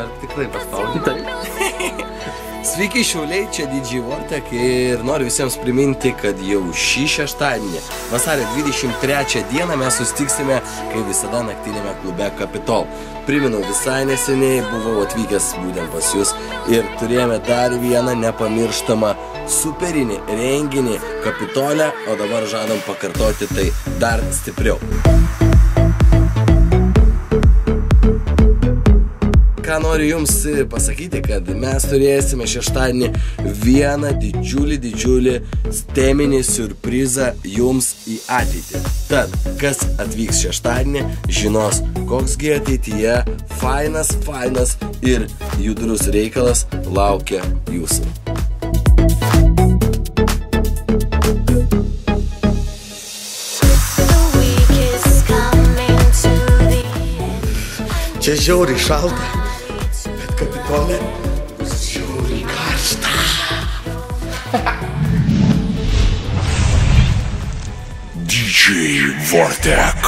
ar tikrai paspaudai? Sveiki šiauliai, čia DJ Vortek ir noriu visiems priminti, kad jau šį šeštadienį, vasario 23 dieną mes susitiksime, kaip visada, naktinėme klube Capitol. Primenu, visai neseniai buvau atvykęs būtent pas jūs ir turėjome dar vieną nepamirštamą superinį renginį Capitole, o dabar žadam pakartoti tai dar stipriau. Ką noriu jums pasakyti, kad mes turėsime šeštadienį vieną didžiulį teminį siurprizą jums į ateitį. Tad, kas atvyks šeštadienį, žinos, koksgi ateityje fainas ir judrus reikalas laukia jūsų. Čia žiauriai šalta. Capitole bus žiauriai karšta. DJ Vortek.